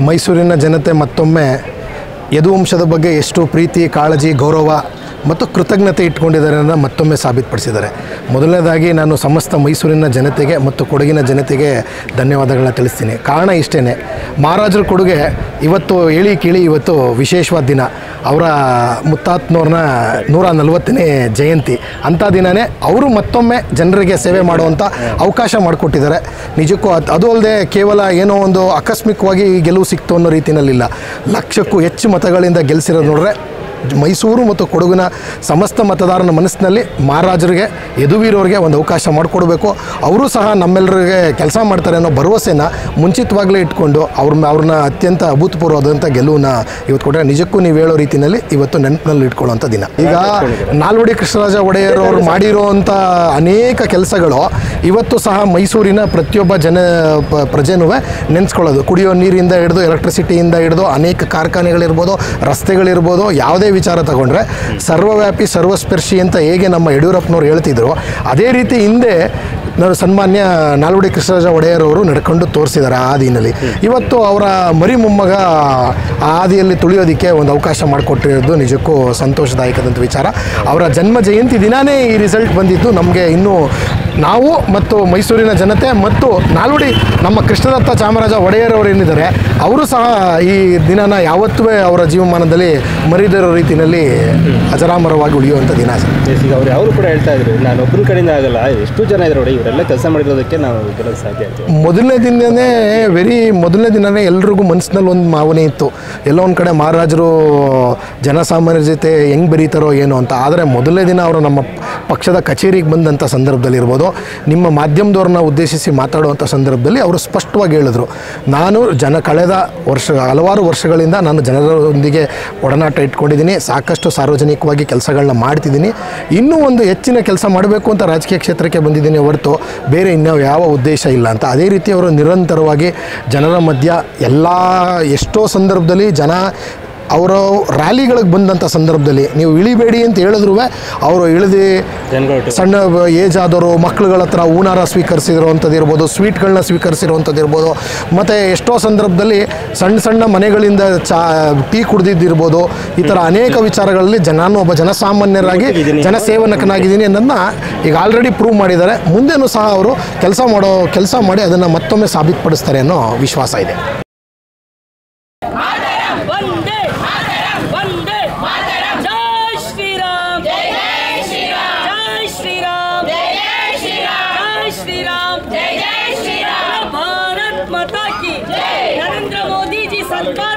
ಮೈಸೂರಿನ ಜನತೆ ಮತ್ತೊಮ್ಮೆ ಯದುವಂಶದ ಬಗ್ಗೆ ಎಷ್ಟು ಪ್ರೀತಿ, ಕಾಳಜಿ, ಗೌರವ ಮತ್ತು ಕೃತಜ್ಞತೆ ಇಟ್ಕೊಂಡಿದ್ದಾರೆ ಅನ್ನೋದನ್ನ ಮತ್ತೊಮ್ಮೆ ಸಾಬೀತುಪಡಿಸಿದ್ದಾರೆ. ಮೊದಲನೇದಾಗಿ ನಾನು ಸಮಸ್ತ ಮೈಸೂರಿನ ಜನತೆಗೆ ಮತ್ತು ಕೊಡಗಿನ ಜನತೆಗೆ ಧನ್ಯವಾದಗಳನ್ನ ತಿಳಿಸ್ತೀನಿ. ಕಾರಣ ಇಷ್ಟೇ, ಮಹಾರಾಜರ ಕೊಡುಗೆ ಇವತ್ತು ಹೇಳಿ ಕೇಳಿ ಇವತ್ತು ವಿಶೇಷವಾದ ದಿನ. ಅವರ ಮುತ್ತಾತ್ನವ್ರನ್ನ 140ನೇ ಜಯಂತಿ. ಅಂಥ ದಿನವೇ ಅವರು ಮತ್ತೊಮ್ಮೆ ಜನರಿಗೆ ಸೇವೆ ಮಾಡುವಂಥ ಅವಕಾಶ ಮಾಡಿಕೊಟ್ಟಿದ್ದಾರೆ. ನಿಜಕ್ಕೂ ಅದು ಅಲ್ಲದೆ ಕೇವಲ ಏನೋ ಒಂದು ಆಕಸ್ಮಿಕವಾಗಿ ಗೆಲುವು ಸಿಕ್ತು ಅನ್ನೋ ರೀತಿಯಲ್ಲಿಲ್ಲ. ಲಕ್ಷಕ್ಕೂ ಹೆಚ್ಚು ಮತಗಳಿಂದ ಗೆಲ್ಲಿಸಿರೋದು ನೋಡ್ರೆ ಮೈಸೂರು ಮತ್ತು ಕೊಡಗಿನ ಸಮಸ್ತ ಮತದಾರನ ಮನಸ್ಸಿನಲ್ಲಿ ಮಹಾರಾಜರಿಗೆ, ಯದುವೀರವ್ರಿಗೆ ಒಂದು ಅವಕಾಶ ಮಾಡಿಕೊಡ್ಬೇಕು. ಅವರು ಸಹ ನಮ್ಮೆಲ್ಲರಿಗೆ ಕೆಲಸ ಮಾಡ್ತಾರೆ ಅನ್ನೋ ಭರವಸೆನ ಮುಂಚಿತವಾಗಲೇ ಇಟ್ಕೊಂಡು ಅವ್ರನ್ನ ಅತ್ಯಂತ ಅಭೂತಪೂರ್ವವಾದಂಥ ಗೆಲುವನ್ನ ಇವತ್ತು ಕೊಟ್ಟರೆ ನಿಜಕ್ಕೂ ನೀವು ಹೇಳೋ ರೀತಿಯಲ್ಲಿ ಇವತ್ತು ನೆನಪಿನಲ್ಲಿ ಇಟ್ಕೊಳ್ಳೋಂಥ ದಿನ. ಈಗ ನಾಲ್ವಡಿ ಕೃಷ್ಣರಾಜ ಒಡೆಯರ್ ಅವರು ಮಾಡಿರೋವಂಥ ಅನೇಕ ಕೆಲಸಗಳು ಇವತ್ತು ಸಹ ಮೈಸೂರಿನ ಪ್ರತಿಯೊಬ್ಬ ಪ್ರಜೆನೂ ನೆನೆಸ್ಕೊಳ್ಳೋದು. ಕುಡಿಯೋ ನೀರಿಂದ ಹಿಡಿದು ಎಲೆಕ್ಟ್ರಿಸಿಟಿಯಿಂದ ಹಿಡಿದು ಅನೇಕ ಕಾರ್ಖಾನೆಗಳಿರ್ಬೋದು, ರಸ್ತೆಗಳಿರ್ಬೋದು, ಯಾವುದೇ ವಿಚಾರ ತಗೊಂಡ್ರೆ ಸರ್ವವ್ಯಾಪಿ ಸರ್ವಸ್ಪರ್ಶಿ ಅಂತ ಹೇಗೆ ನಮ್ಮ ಯಡಿಯೂರಪ್ಪನವ್ರು ಹೇಳ್ತಿದ್ರು, ಅದೇ ರೀತಿ ಹಿಂದೆ ಸನ್ಮಾನ್ಯ ನಾಲ್ವಡಿ ಕೃಷ್ಣರಾಜ ಒಡೆಯರ್ ಅವರು ನಡ್ಕೊಂಡು ತೋರಿಸಿದ್ದಾರೆ ಆ ಹಾದಿನಲ್ಲಿ. ಇವತ್ತು ಅವರ ಮರಿ ಮೊಮ್ಮಗ ಆ ಹಾದಿಯಲ್ಲಿ ತುಳಿಯೋದಕ್ಕೆ ಒಂದು ಅವಕಾಶ ಮಾಡಿಕೊಟ್ಟಿರೋದು ನಿಜಕ್ಕೂ ಸಂತೋಷದಾಯಕದಂಥ ವಿಚಾರ. ಅವರ ಜನ್ಮ ಜಯಂತಿ ದಿನಾನೇ ಈ ರಿಸಲ್ಟ್ ಬಂದಿದ್ದು ನಮಗೆ ಇನ್ನೂ ನಾವು ಮತ್ತು ಮೈಸೂರಿನ ಜನತೆ ಮತ್ತು ನಾಲ್ವಡಿ ನಮ್ಮ ಕೃಷ್ಣದತ್ತ ಚಾಮರಾಜ ಒಡೆಯರ್ ಅವರು ಏನಿದ್ದಾರೆ ಅವರು ಸಹ ಈ ದಿನನ ಯಾವತ್ತೂ ಅವರ ಜೀವಮಾನದಲ್ಲಿ ಮರಿದಿರೋ ರೀತಿಯಲ್ಲಿ ಅಜರಾಮರವಾಗಿ ಉಳಿಯುವಂಥ ದಿನ. ಈಗ ಅವ್ರು ಯಾರು ಕೂಡ ಹೇಳ್ತಾ ಇದ್ರು, ನಾನು ಒಬ್ಬನ ಕಡೆಯಿಂದ ಆಗಲ್ಲ, ಎಷ್ಟು ಜನ ಇದ್ದಾರೆ ನೋಡಿ, ಇವರೆಲ್ಲ ಕೆಲಸ ಮಾಡಿರೋದಕ್ಕೆ ನಾವು ಗೆಲ್ಲೋದು ಸಾಧ್ಯ ಆಯ್ತು. ಮೊದಲನೇ ದಿನವೇ ಎಲ್ರಿಗೂ ಮನಸ್ಸಿನಲ್ಲಿ ಒಂದು ಭಾವನೆ ಇತ್ತು, ಎಲ್ಲೋ ಒಂದು ಕಡೆ ಮಹಾರಾಜರು ಜನಸಾಮಾನ್ಯರ ಜೊತೆ ಹೆಂಗೆ ಬೆರೀತಾರೋ ಏನೋ ಅಂತ. ಆದರೆ ಮೊದಲನೇ ದಿನ ಅವರು ನಮ್ಮ ಪಕ್ಷದ ಕಚೇರಿಗೆ ಬಂದಂಥ ಸಂದರ್ಭದಲ್ಲಿ ಇರ್ಬೋದು, ನಿಮ್ಮ ಮಾಧ್ಯಮದವ್ರನ್ನ ಉದ್ದೇಶಿಸಿ ಮಾತಾಡುವಂಥ ಸಂದರ್ಭದಲ್ಲಿ ಅವರು ಸ್ಪಷ್ಟವಾಗಿ ಹೇಳಿದ್ರು, ನಾನು ಕಳೆದ ಹಲವಾರು ವರ್ಷಗಳಿಂದ ನಾನು ಜನರೊಂದಿಗೆ ಒಡನಾಟ ಇಟ್ಕೊಂಡಿದ್ದೀನಿ, ಸಾಕಷ್ಟು ಸಾರ್ವಜನಿಕವಾಗಿ ಕೆಲಸಗಳನ್ನ ಮಾಡ್ತಿದ್ದೀನಿ, ಇನ್ನೂ ಒಂದು ಹೆಚ್ಚಿನ ಕೆಲಸ ಮಾಡಬೇಕು ಅಂತ ರಾಜಕೀಯ ಕ್ಷೇತ್ರಕ್ಕೆ ಬಂದಿದ್ದೀನಿ ಹೊರತು ಬೇರೆ ಇನ್ನೂ ಯಾವ ಉದ್ದೇಶ ಇಲ್ಲ ಅಂತ. ಅದೇ ರೀತಿ ಅವರು ನಿರಂತರವಾಗಿ ಜನರ ಮಧ್ಯ ಎಷ್ಟೋ ಸಂದರ್ಭದಲ್ಲಿ ಅವರು ರ್ಯಾಲಿಗಳಿಗೆ ಬಂದಂಥ ಸಂದರ್ಭದಲ್ಲಿ ನೀವು ಇಳಿಬೇಡಿ ಅಂತ ಹೇಳಿದ್ರು ಅವರು ಇಳಿದು ಸಣ್ಣ ಏಜ್ ಆದವರು ಮಕ್ಕಳುಗಳ ಹತ್ರ ಹೂನಾರ ಸ್ವೀಕರಿಸಿರುವಂಥದ್ದು ಇರ್ಬೋದು, ಸ್ವೀಟ್ಗಳನ್ನ ಸ್ವೀಕರಿಸಿರುವಂಥದ್ದು ಇರ್ಬೋದು, ಮತ್ತು ಎಷ್ಟೋ ಸಂದರ್ಭದಲ್ಲಿ ಸಣ್ಣ ಮನೆಗಳಿಂದ ಟೀ ಕುಡಿದಿದ್ದಿರ್ಬೋದು. ಈ ಥರ ಅನೇಕ ವಿಚಾರಗಳಲ್ಲಿ ನಾನು ಒಬ್ಬ ಜನಸಾಮಾನ್ಯರಾಗಿ ಜನಸೇವಕನಾಗಿದ್ದೀನಿ ಅನ್ನೋದನ್ನ ಈಗ ಆಲ್ರೆಡಿ ಪ್ರೂವ್ ಮಾಡಿದ್ದಾರೆ. ಮುಂದೆನೂ ಸಹ ಅವರು ಕೆಲಸ ಮಾಡಿ ಅದನ್ನು ಮತ್ತೊಮ್ಮೆ ಸಾಬೀತುಪಡಿಸ್ತಾರೆ ಅನ್ನೋ ವಿಶ್ವಾಸ ಇದೆ. नरेंद्र मोदी जी सरकार